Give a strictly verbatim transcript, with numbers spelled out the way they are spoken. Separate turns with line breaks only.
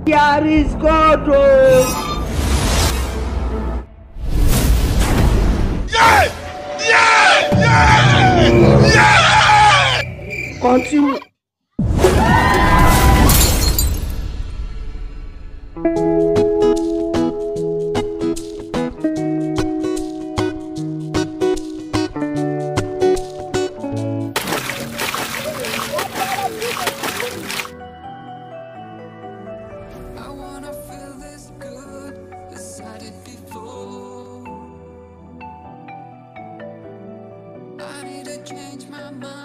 Here is God. Oh.
Yeah! Yeah! Yeah! Yeah!
Continue.
Change my mind.